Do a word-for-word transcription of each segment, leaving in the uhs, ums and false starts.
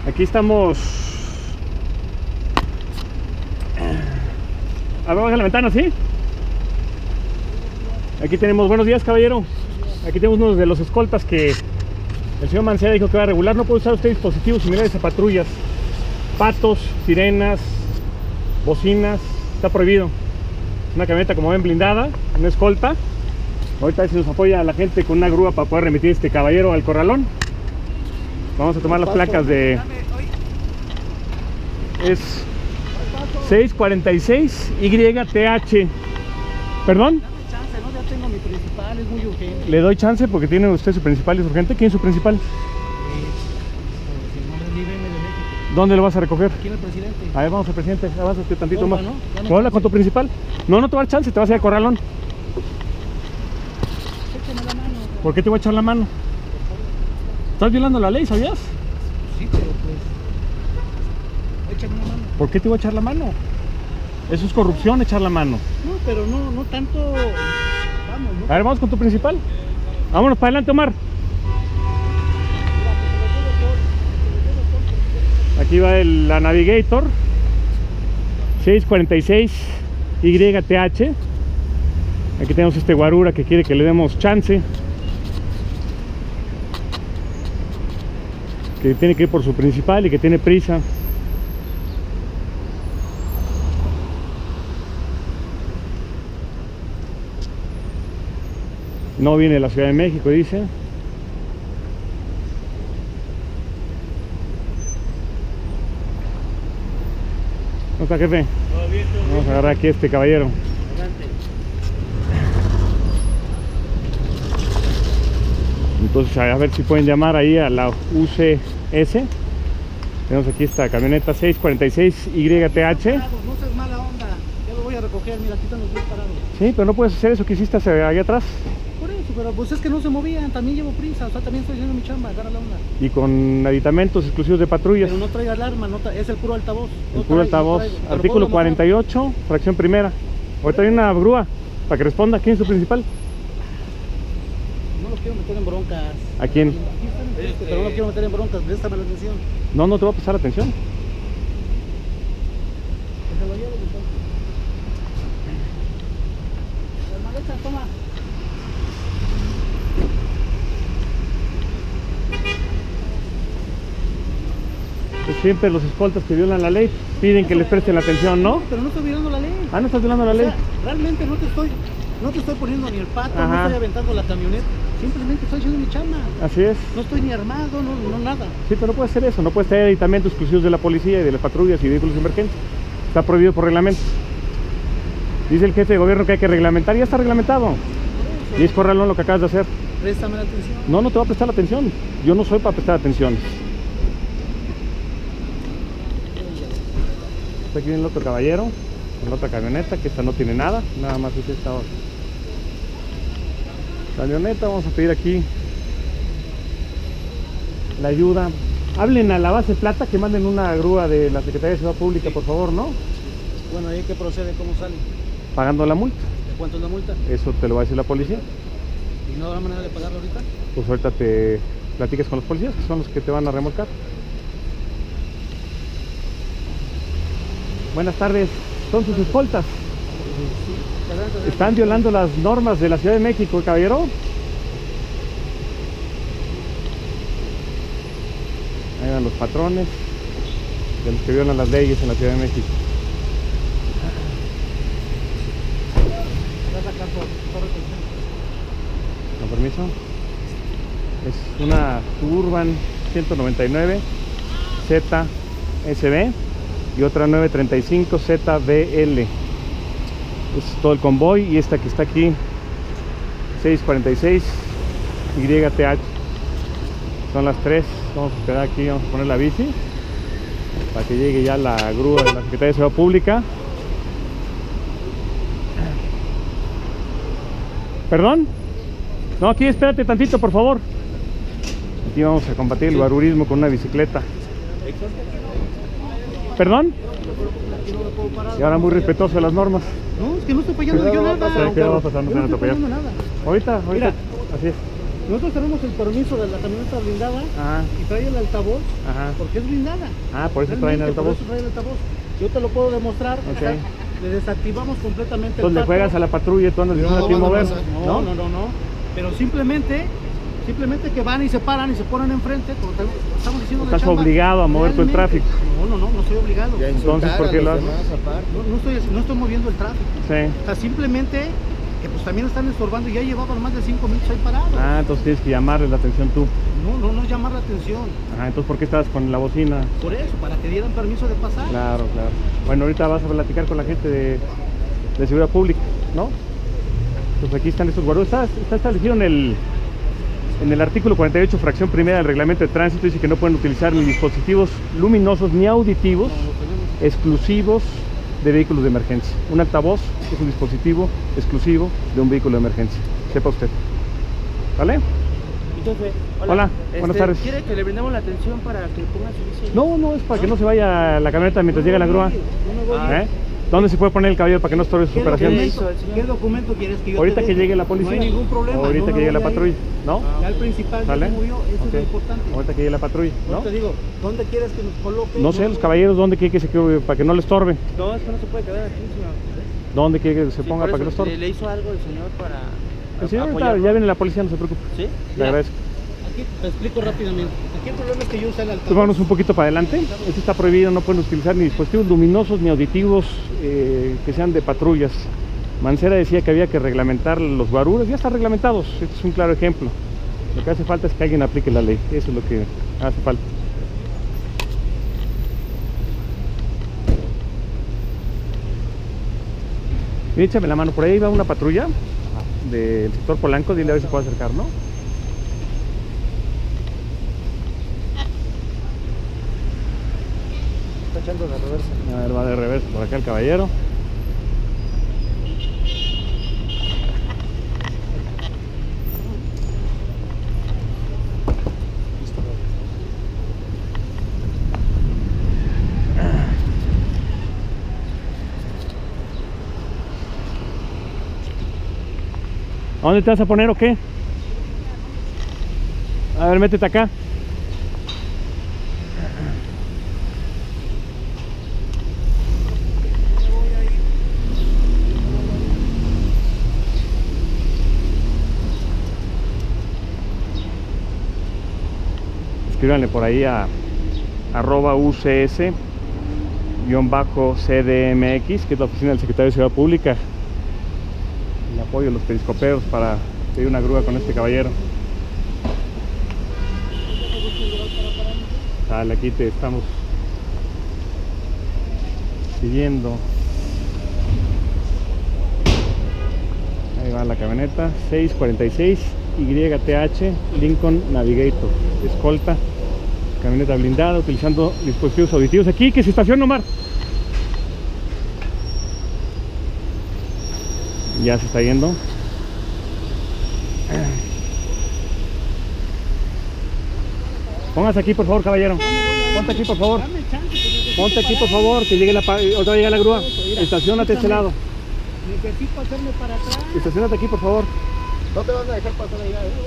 Aquí estamos. A ver, baja la ventana, ¿sí? Aquí tenemos, buenos días, caballero. Aquí tenemos uno de los escoltas que el señor Mancera dijo que va a regular. No puede usar usted dispositivos similares a patrullas, patos, sirenas, bocinas, está prohibido. Una camioneta, como ven, blindada, una escolta. Ahorita a ver si nos apoya la gente con una grúa para poder remitir este caballero al corralón. Vamos a tomar las placas de... Es seis cuarenta y seis Y T H. ¿Perdón? Dame chance, ¿no? Ya tengo mi principal, es muy urgente. Le doy chance porque tiene usted su principal, es urgente. ¿Quién es su principal? Eh, si no me libre de México. ¿Dónde lo vas a recoger? Aquí en el presidente. A ver, vamos al presidente, avánzate tantito Porfa, más. ¿no? Ya no Habla con tu principal. No, no te va a dar chance, te vas a ir al corralón. Échame la mano. ¿Por qué te voy a echar la mano? ¿Estás violando la ley, sabías? Sí, pero pues... Échame una mano. ¿Por qué te voy a echar la mano? Eso es corrupción, echar la mano. No, pero no, no tanto... Vamos, ¿no? A ver, vamos con tu principal. Vámonos para adelante, Omar. Aquí va el, la Navigator seis cuarenta y seis Y T H. Aquí tenemos este guarura que quiere que le demos chance, que tiene que ir por su principal y que tiene prisa. No viene de la Ciudad de México, dice. ¿Cómo está, jefe? Todo bien, todo Vamos a agarrar aquí a este caballero. Adelante. Entonces, a ver si pueden llamar ahí a la U C S. Tenemos aquí esta camioneta seis cuarenta y seis Y T H. No seas mala onda. Ya lo voy a recoger, mira, aquí están los dos parados. Sí, pero no puedes hacer eso que hiciste hacia allá atrás. Por eso, pero pues es que no se movían, también llevo prisa, o sea, también estoy haciendo mi chamba, agarra la onda. Y con aditamentos exclusivos de patrullas. Pero no trae alarma, no tra- es el puro altavoz. El No puro trae- altavoz. no traigo. Pero Artículo puedo cuarenta y ocho, fracción primera. Ahorita hay una grúa para que responda. ¿Quién es su principal? mojar. No lo quiero meter en broncas. ¿A quién? Aquí está mi frente, pero no lo quiero meter en broncas, préstame la atención. No, no te va a prestar atención. Que se lo lleve entonces. Las maletas, toma. Pues siempre los escoltas que violan la ley piden que les presten la atención, ¿no? Pero no estoy violando la ley. Ah, no estás violando la O ley. sea, realmente no te estoy, no te estoy poniendo ni el pato, Ajá. no estoy aventando la camioneta. Simplemente estoy haciendo mi chamba. Así es. No estoy ni armado, no, no nada. Sí, pero no puedes hacer eso. No puedes tener aditamentos exclusivos de la policía y de las patrullas y vehículos de emergencia. Está prohibido por reglamento. Dice el jefe de gobierno que hay que reglamentar. Ya está reglamentado. Y es corralón lo que acabas de hacer. Préstame la atención. No, no te va a prestar la atención. Yo no soy para prestar atención. Aquí viene el otro caballero con la otra camioneta, que esta no tiene nada, nada más es esta otra camioneta. Vamos a pedir aquí la ayuda. Hablen a la base plata que manden una grúa de la Secretaría de Seguridad Pública, por favor, ¿no? Bueno, ¿ahí qué procede? ¿Cómo sale? Pagando la multa. ¿De cuánto es la multa? Eso te lo va a decir la policía. ¿Y no habrá manera de pagarlo ahorita? Pues ahorita te platicas con los policías, que son los que te van a remolcar. Buenas tardes, son sus escoltas. Adelante, adelante. Están violando las normas de la Ciudad de México, caballero. Ahí van los patrones de los que violan las leyes en la Ciudad de México. Vas a sacar por- por retención. ¿Con permiso? Es una Suburban ciento noventa y nueve Z S B y otra nueve treinta y cinco Z B L. Es todo el convoy, y esta que está aquí seis cuarenta y seis Y T H. Son las tres. Vamos a esperar aquí, vamos a poner la bici para que llegue ya la grúa de la Secretaría de Seguridad Pública. ¿Perdón? No, aquí espérate tantito, por favor. Aquí vamos a combatir el guarurismo con una bicicleta. ¿Perdón? Aquí no lo puedo parar. Y ahora muy respetuoso de las normas. No, es que no estoy fallando yo Cuidado, nada. va a pasar, cuidado, va a pasar, no Yo se van a no estoy atropellar. fallando nada. Ahorita, ahorita, Mira. así es. Nosotros tenemos el permiso de la camioneta blindada Ajá, y trae el altavoz ajá. porque es blindada. Ah, por eso traen el Realmente, altavoz. Por eso trae el altavoz. Yo te lo puedo demostrar. Ok. O sea, le desactivamos completamente Entonces el le juegas a la patrulla y tú andas diciendo a ti No, no, mover. no, No, no, no, no. Pero simplemente, simplemente que van y se paran y se ponen enfrente, como te- estamos diciendo. de Estás chamba. obligado a mover tú el Realmente. tráfico. No, no, no, no soy obligado. Y a Entonces, insultar ¿por qué a lo los haces? demás aparte. No, no estoy, no estoy moviendo el tráfico. Sí. O sea, simplemente que pues también están estorbando y ya llevaban más de cinco minutos ahí parados. Ah, entonces tienes que llamarle la atención tú. No, no, no llamar la atención. Ajá, entonces ¿por qué estabas con la bocina? Por eso, para que dieran permiso de pasar. Claro, claro. Bueno, ahorita vas a platicar con la gente de, de seguridad pública, ¿no? Pues aquí están estos guardados. Está, está establecido en el, en el artículo cuarenta y ocho, fracción primera del reglamento de tránsito, dice que no pueden utilizar ni dispositivos luminosos ni auditivos exclusivos de vehículos de emergencia. Un altavoz es un dispositivo exclusivo de un vehículo de emergencia. Sepa usted. ¿Vale? Jefe, hola. Hola, buenas Este, tardes. ¿Quiere que le brindemos la atención para que ponga servicio? No, no, es para que no se vaya la camioneta mientras llega la grúa. No me voy. Ah. ¿Eh? ¿Dónde se puede poner el caballero para que no estorbe sus ¿Qué operaciones? documento, hizo el señor? ¿Qué documento quieres que yo Ahorita te que dé? llegue la policía. No hay ningún problema. Ahorita yo que me llegue la voy a ir. patrulla, ¿no? Ya el principal ya ¿Sale? se murió, eso Ok. es lo importante. Ahorita que llegue la patrulla, No ¿no? te digo, ¿dónde quieres que nos coloque? No sé, los caballeros, ¿dónde quiere que se quede para que no le estorbe? No, es que no se puede quedar aquí, señor. ¿Dónde quiere que se Sí, ponga por para que no eso, estorbe? ¿Le, le hizo algo el señor para El señor ahorita apoyarlo? ya viene la policía, no se preocupe. ¿Sí? Le agradezco. Aquí te explico rápidamente. Aquí el problema es que yo usé el altavoz. Pues vámonos un poquito para adelante. Esto está prohibido, no pueden utilizar ni dispositivos luminosos ni auditivos eh, que sean de patrullas. Mancera decía que había que reglamentar los guaruras, ya están reglamentados. Este es un claro ejemplo. Lo que hace falta es que alguien aplique la ley, eso es lo que hace falta. Y échame la mano, por ahí va una patrulla del sector Polanco, dile a ver si puedo acercar, ¿no? Está echando de reversa. A ver, va de reversa por acá el caballero. ¿A dónde te vas a poner o qué? A ver, métete acá. Escríbanle por ahí a arroba U C S guión bajo C D M X, que es la oficina del secretario de Seguridad Pública. El apoyo de los periscoperos para pedir una grúa con este caballero. Dale, aquí te estamos siguiendo. Ahí va la camioneta seis cuarenta y seis Y T H Lincoln Navigator, escolta, camioneta blindada utilizando dispositivos auditivos. Aquí que se estaciona, Omar. Ya se está yendo. Póngase aquí, por favor, caballero. Ponte aquí, por favor. Dame chance, que necesito Ponte aquí, por parar. favor, que llegue la, pa- otra vez llega la grúa. Mira, Estacionate a este escúchame. lado. Necesito hacerme para atrás. Estacionate aquí, por favor. No te van a dejar pasar allá, ¿eh?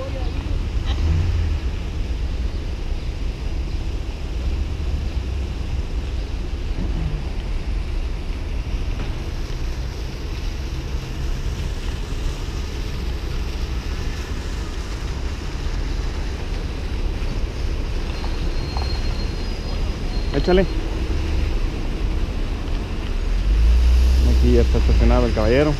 Échale. Aquí ya está estacionado el caballero.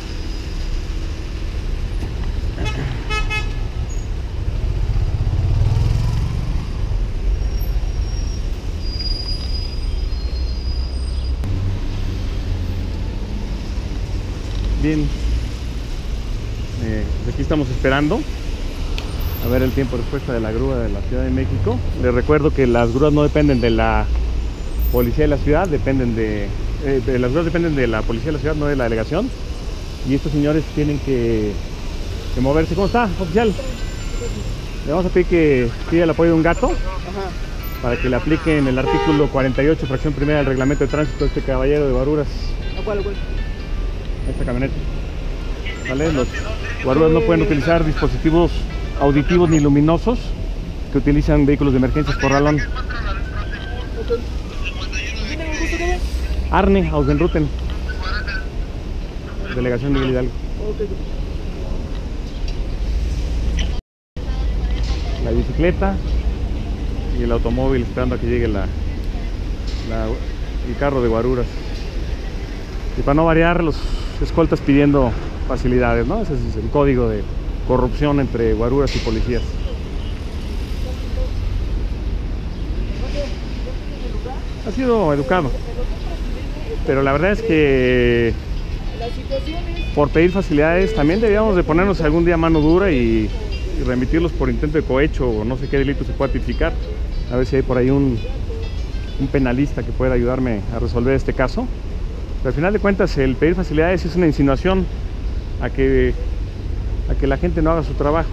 Bien. Eh, pues aquí estamos esperando a ver el tiempo de respuesta de la grúa de la Ciudad de México. Les recuerdo que las grúas no dependen de la policía de la ciudad, dependen de, eh, de las grúas dependen de la policía de la ciudad, no de la delegación. Y estos señores tienen que, que moverse. ¿Cómo está, oficial? Le vamos a pedir que pida el apoyo de un gato para que le apliquen el artículo cuarenta y ocho, fracción primera del reglamento de tránsito a este caballero de guaruras, ¿A cuál, güey? esta camioneta. ¿Vale? Los guaruras no pueden utilizar dispositivos auditivos ni luminosos que utilizan vehículos de emergencias Corralón. Arne, Ausenruten. Delegación Miguel Hidalgo. La bicicleta y el automóvil esperando a que llegue la, la, el carro de guaruras. Y para no variar, los escoltas pidiendo facilidades, ¿no? Ese es el código de corrupción entre guaruras y policías. Ha sido educado, pero la verdad es que por pedir facilidades también debíamos de ponernos algún día mano dura y, y remitirlos por intento de cohecho o no sé qué delito se pueda tipificar. A ver si hay por ahí un, un penalista que pueda ayudarme a resolver este caso. Pero al final de cuentas el pedir facilidades es una insinuación a que, a que la gente no haga su trabajo.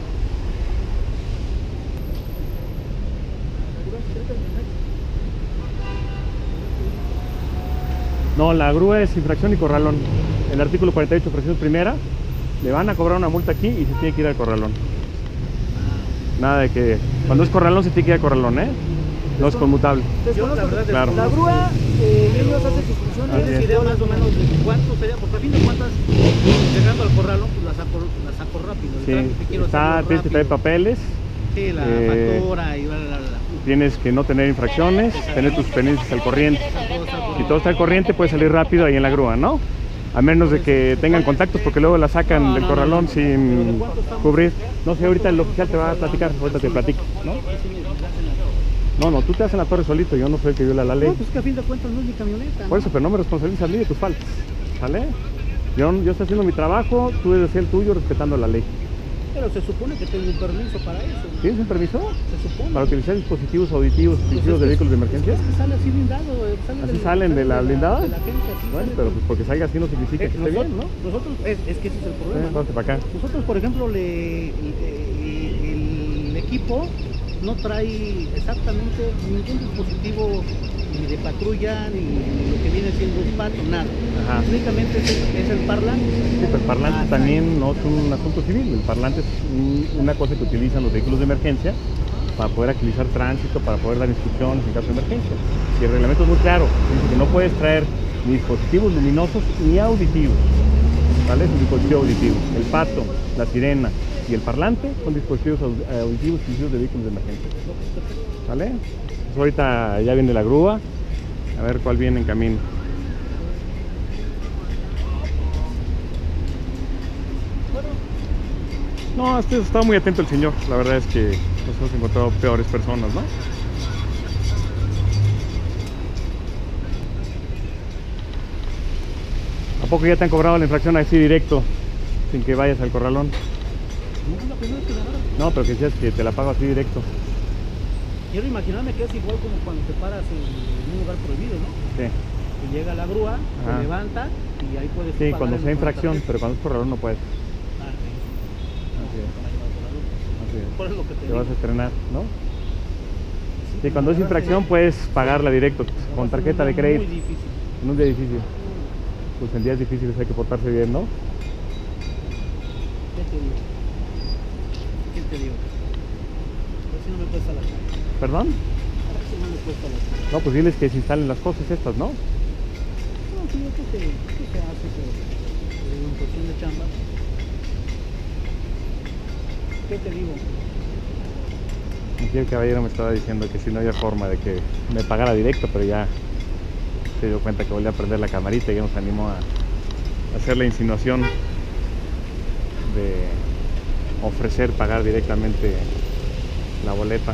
No, la grúa es infracción y corralón. El artículo cuarenta y ocho, fracción primera, le van a cobrar una multa aquí y se tiene que ir al corralón. Nada de que... Cuando es corralón se tiene que ir al corralón, ¿eh? No es conmutable. Yo, la verdad, Claro. la grúa, eh, ellos hacen sus funciones. Así ¿Tienes es. idea más o menos de cuánto sería? Porque a fin de cuentas, llegando al corralón, pues la saco, la saco rápido. El Sí, trámite quiero está, hacerlo tienes que traer rápido. papeles, Sí, la eh, factura y bla, bla, bla. tienes que no tener infracciones, tener tus pendientes al corriente. Todo está por- Si todo está al corriente puede salir rápido ahí en la grúa, ¿no? A menos de que tengan contactos porque luego la sacan No, del no, corralón no, no. sin ¿Pero de cuánto estamos? cubrir. No sé, ahorita el oficial te va a platicar, ahorita te platico, ¿no? No, no, tú te haces en la torre solito, yo no soy el que viola la ley. No, pues que a fin de cuentas no es mi camioneta. Por ¿no? eso, pero no me responsabilizas a mí de tus faltas, ¿sale? Yo, yo estoy haciendo mi trabajo, tú debes hacer el tuyo respetando la ley. Pero se supone que tengo un permiso para eso. ¿no? ¿Tienes un permiso? Se supone. Para utilizar dispositivos auditivos, Pues dispositivos es de que- vehículos de emergencia. Es que sale así blindado. eh, Sale ¿Así del- salen de sale la blindada? De la agencia, así Bueno, sale pero de- pues porque salga así no significa Eh, que esté nosotros, bien, ¿no? nosotros es, es que ese es el Eh, problema. ¿no? vamos para acá. Nosotros, por ejemplo, le, el, el equipo no trae exactamente ningún dispositivo ni de patrulla ni lo que viene siendo un pato, nada. Ajá. Únicamente es el, es el parlante. Sí, pero el parlante Ah, también no es un asunto civil. El parlante es un- una cosa que utilizan los vehículos de emergencia para poder agilizar tránsito, para poder dar instrucciones en caso de emergencia. Y el reglamento es muy claro, dice que no puedes traer ni dispositivos luminosos ni auditivos. ¿Vale? Es un dispositivo auditivo. El pato, la sirena y el parlante son dispositivos aud- auditivos exclusivos de vehículos de emergencia. ¿Vale? Pues ahorita ya viene la grúa, a ver cuál viene en camino. No, este está muy atento el señor. La verdad es que nos hemos encontrado peores personas, ¿no? ¿A poco ya te han cobrado la infracción así directo, sin que vayas al corralón? No es la primera vez que me agarran. No, pero que decías que te la pago así directo. Quiero imaginarme que es igual como cuando te paras en un lugar prohibido, ¿no? Sí, Que llega la grúa, Ajá. te levanta y ahí puedes sí, pagar cuando en- sea con la infracción, tarjeta. pero cuando es corralón no puedes. Ah, sí. Así es, así es. Por eso es lo que te Te vas a digo. estrenar, ¿no? Sí, Sí, cuando es infracción puedes pagarla directo, con tarjeta de crédito, Muy difícil. en un día difícil. Pues en días difíciles hay que portarse bien, ¿no? ¿Qué te digo? ¿Qué te digo? A ver si no me cuesta la cara. ¿Perdón? A ver si no me cuesta la cara. No, pues diles que se instalen las cosas estas, ¿no? No, sí, yo creo que, que se hace, pero te digo, en cuestión de chamba. ¿Qué te digo? Aquí el caballero me estaba diciendo que si no había forma de que me pagara directo, pero ya se dio cuenta que volvió a prender la camarita y ya nos animó a hacer la insinuación de ofrecer pagar directamente la boleta.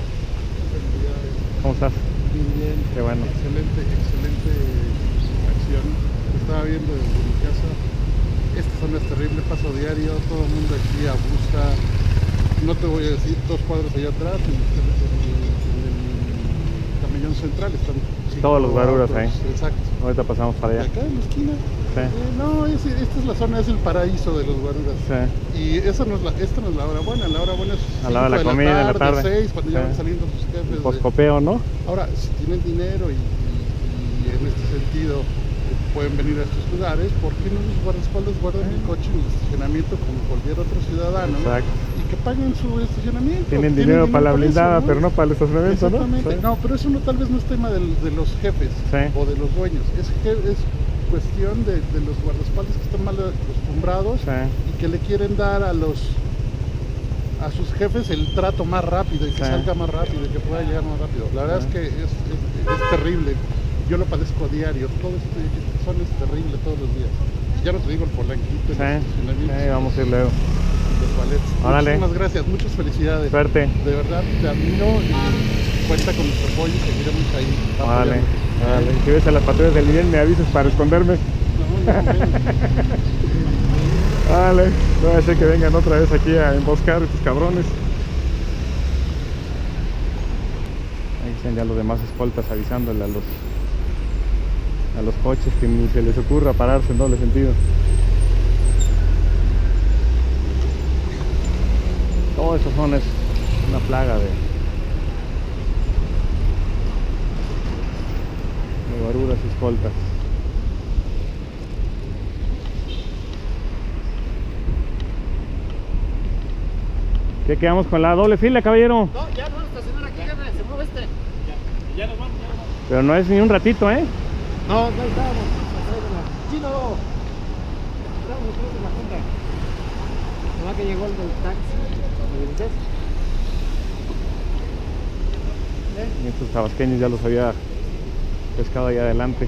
¿Cómo estás? Bien, bien. Qué bueno. Excelente, excelente acción. Estaba viendo desde mi casa. Esta zona es terrible, paso diario, todo el mundo aquí abusa. No te voy a decir, dos cuadros allá atrás, en el, en el camellón central están cinco Todos los guaruras autos, ahí. Exacto. Ahorita pasamos para Y allá. acá en la esquina. Sí. eh, no, es- esta es la zona, es el paraíso de los guaruras. Sí. Y esa no es la, esta no es la hora buena, la hora buena es A la hora de la cinco comida, en la tarde. seis, cuando ya Sí. van saliendo sus jefes. El de- poscopeo, ¿no? Ahora, si tienen dinero y, y- y en este sentido pueden venir a estos lugares, ¿por qué no los guardaespaldas guardan el coche en el estacionamiento como cualquier otro ciudadano? Exacto. Y que paguen su estacionamiento. Tienen dinero para la blindada, eso, ¿no? pero no para el estacionamiento, ¿no? Exactamente. Sí. No, pero eso no, tal vez no es tema del, de los jefes Sí. o de los dueños. Es, que, es cuestión de, de los guardaespaldas que están mal acostumbrados Sí. y que le quieren dar a los a sus jefes el trato más rápido y que Sí. salga más rápido y que pueda llegar más rápido. La verdad Sí. es que es, es, es terrible. Yo lo padezco a diario. Todo este son es terrible todos los días. Y ya no te digo el polanquito, Sí. el estacionamiento, Sí, vamos a ir luego. los ballets. Órale. Muchísimas gracias, muchas felicidades. Suerte. De verdad, te admiro y cuenta con nuestro apoyo y seguiremos ahí. Vale, apoyándote. vale. Si ves a las patrullas del nivel, me avisas para esconderme. No, no, bueno. Vale, no voy a hacer que vengan otra vez aquí a emboscar estos cabrones. Ahí están ya los demás escoltas avisándole a los a los coches que ni se les ocurra pararse en doble sentido. Todo eso son es una plaga de de guaruras y escoltas. ¿Qué quedamos con la doble fila, caballero? No, ya no estacionar aquí, ya se mueve este. Ya, ya nos vamos, ya nos vamos. Pero no es ni un ratito, ¿eh? No, no estábamos. Chino. Estábamos todos en la junta. Nomás que llegó el del taxi. ¿Me dices? Y estos tabasqueños ya los había pescado ahí adelante.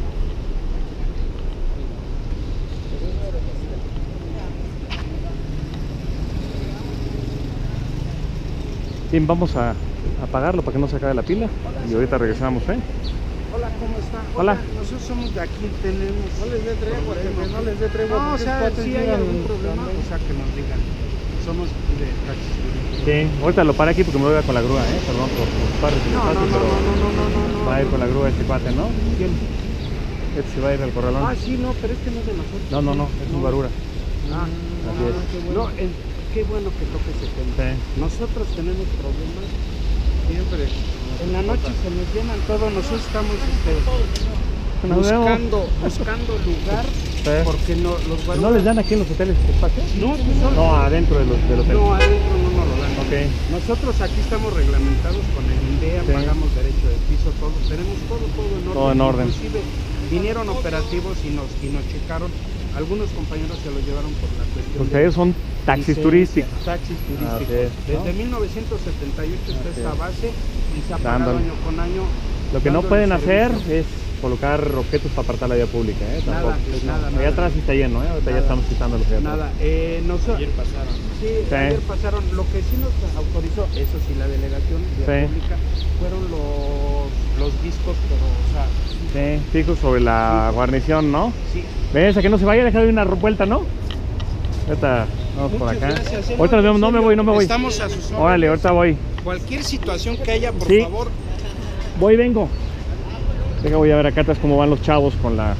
Bien, vamos a apagarlo para que no se acabe la pila. Y ahorita regresamos, ¿eh? Hola, ¿cómo está? Hola. Nosotros somos de aquí, tenemos. No les dé tregua, problemas. jefe, no les dé tregua. No, o porque sea, cuates si hay llegan algún problema, también. o sea, que nos digan. Somos de taxis. Sí, ahorita lo paré aquí porque me voy a ir con la grúa, ¿eh? Perdón por por parres y No, no, no, desastres, no, pero no, no, no, no, no. va a ir con la grúa este cuate, ¿no? ¿Quién? Este se va a ir al corralón. Ah, sí, no, pero este no es de nosotros. No, no, no, es un guarura. Ah, Así es. qué bueno. No, el- qué bueno que toque ese tema. Sí. Nosotros tenemos problemas siempre. En la noche se nos llenan todo, nosotros estamos este, Nos vemos. buscando, buscando lugar Sí. porque no, los ¿No guaruras... les dan aquí en los hoteles espacio? No, pues solo- No, adentro de los, del hotel. no, adentro no nos lo dan. Ok. Nosotros aquí estamos reglamentados con el INDEA, Sí. pagamos derecho de piso, todo, tenemos todo, todo en orden. Todo en orden. Inclusive vinieron operativos y nos, y nos checaron. Algunos compañeros se los llevaron por la cuestión Ustedes son taxis licencia, turísticos. Taxis turísticos. Así es, ¿no? Desde mil novecientos setenta y ocho está Así esta es. base y se ha pagado Dándole. año con año. Lo que no dándole pueden hacer servicio. es colocar objetos para apartar la vía pública, ¿eh? Nada, Tampoco. pues No. nada, Allá nada. atrás sí está lleno, ¿eh? Ahorita ya Nada. estamos quitándolos allá atrás. Nada, eh, nosotros, Ayer pasaron. sí, Sí. ayer pasaron, lo que sí nos autorizó, eso sí, la delegación de Sí. la pública, fueron los, los discos, pero, o sea, Sí, fijo sobre la guarnición, ¿no? sí. ¿Ves? A que no se vaya, deja de una vuelta, ¿no? Ahorita vamos por Muchas acá. gracias, eh, Ahorita nos vemos, no me voy, no me voy. Estamos a sus órdenes. Órale, ahorita voy. Cualquier situación que haya, por Sí. favor, Voy, vengo. Deja, voy a ver acá atrás cómo van los chavos con la...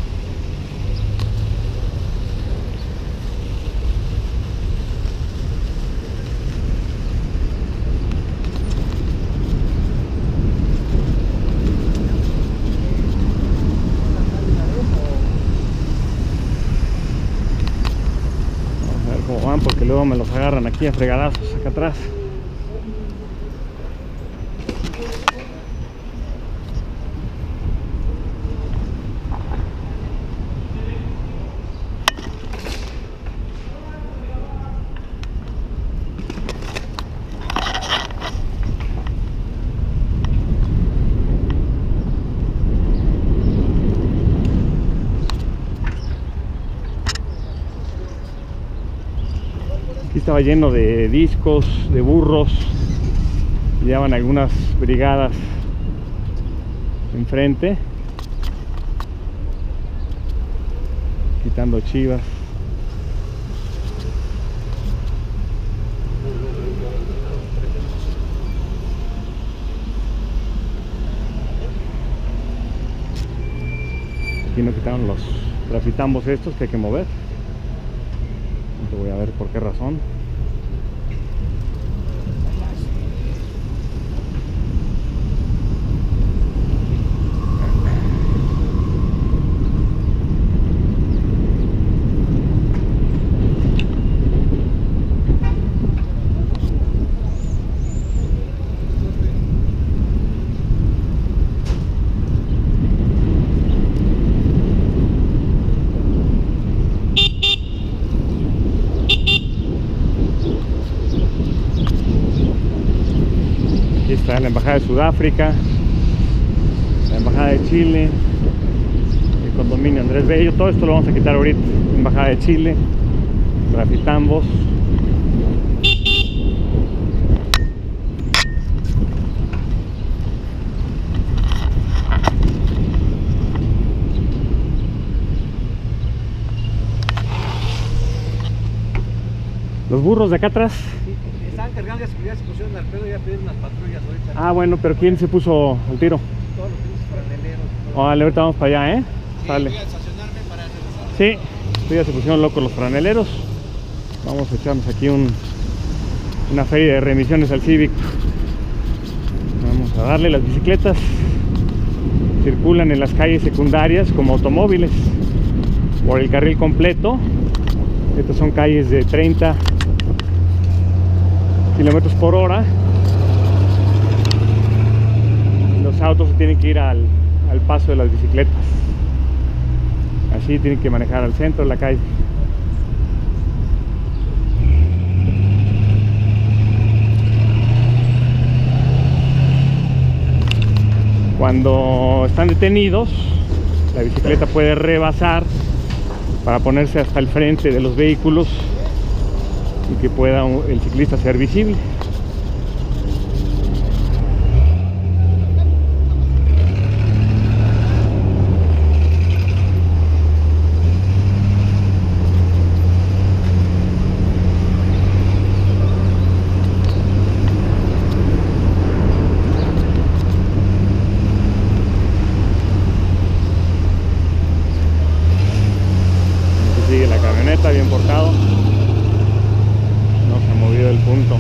Vamos a ver cómo van porque luego me los agarran aquí a fregadazos acá atrás. Aquí estaba lleno de discos, de burros. Llevaban algunas brigadas enfrente, quitando chivas. Aquí no quitaron los grafitambos estos que hay que mover. Voy a ver por qué razón. Aquí está la embajada de Sudáfrica, la embajada de Chile, el condominio Andrés Bello. Todo esto lo vamos a quitar ahorita. Embajada de Chile, Grafitambos. Los burros de acá atrás. Sí, estaban cargando de seguridad, se pusieron al pedo y ya pidieron unas patrullas ahorita. Ah, bueno, pero ¿quién se puso al tiro? Todos los pinches franeleros. Vale, ahorita vamos para allá, ¿eh? Sale. Voy a estacionarme para regresar. Sí, sí, ya se pusieron locos los franeleros. Vamos a echarnos aquí un, una feria de remisiones al Civic. Vamos a darle. Las bicicletas circulan en las calles secundarias como automóviles por el carril completo. Estas son calles de treinta kilómetros por hora. Los autos tienen que ir al, al paso de las bicicletas. Así tienen que manejar al centro de la calle. Cuando están detenidos, la bicicleta puede rebasar para ponerse hasta el frente de los vehículos y que pueda el ciclista ser visible. Sigue la camioneta bien portado, no se ha movido del punto.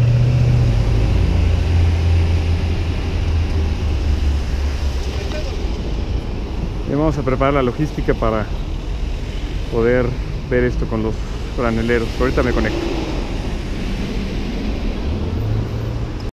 Y vamos a preparar la logística para poder ver esto con los franeleros. Ahorita me conecto.